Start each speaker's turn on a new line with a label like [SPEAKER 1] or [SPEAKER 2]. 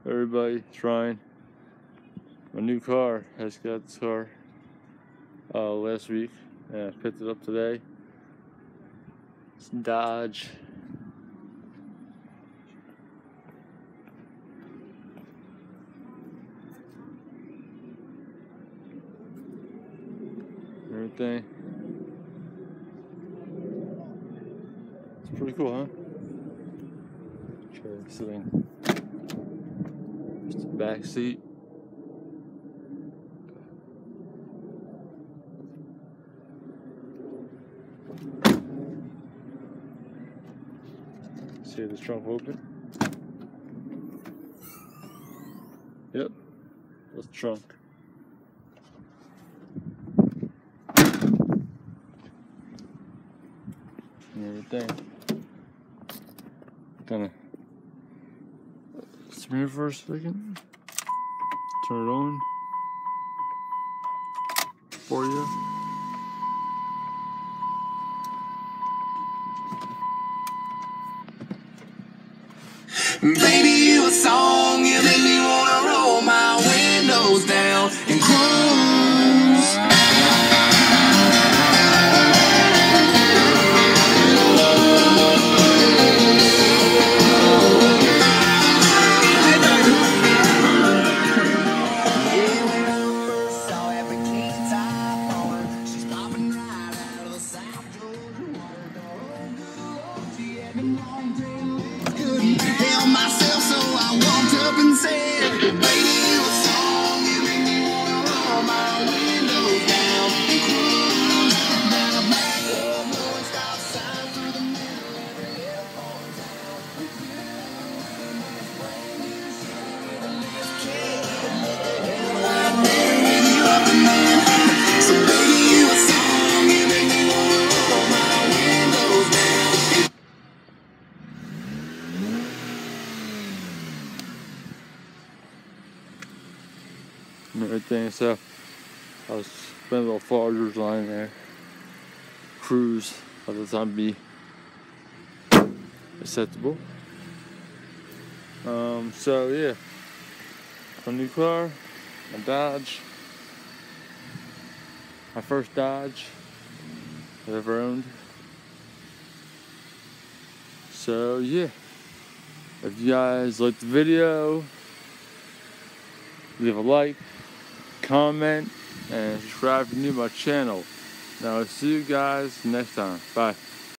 [SPEAKER 1] everybody trying. My new car. I just got this car last week and I picked it up today. It's Dodge. Everything. It's pretty cool, huh? Try this thing. Just the back seat. See the trunk open? Yep, that's the trunk. And everything. Kinda spin it for a second. Turn it on for you.
[SPEAKER 2] Baby, you a song, you make me wanna roll my windows down and cruise. Held myself, so I walked up and said, baby, you a song, you make me wanna roll my windows down and cruise down a black road, blowing stop signs through the middle of the airport town with you in this brand new Chevy with a lift kit. What the hell do I do with you up and down? So baby, you a song, you make me wanna roll my windows down.
[SPEAKER 1] And everything, so I was spending a little farther line there. Cruise by the time be acceptable. So yeah, my new car, my Dodge, my first Dodge I've ever owned. So yeah, if you guys liked the video, leave a like, comment, and subscribe if you're new to my channel. Now I'll see you guys next time. Bye.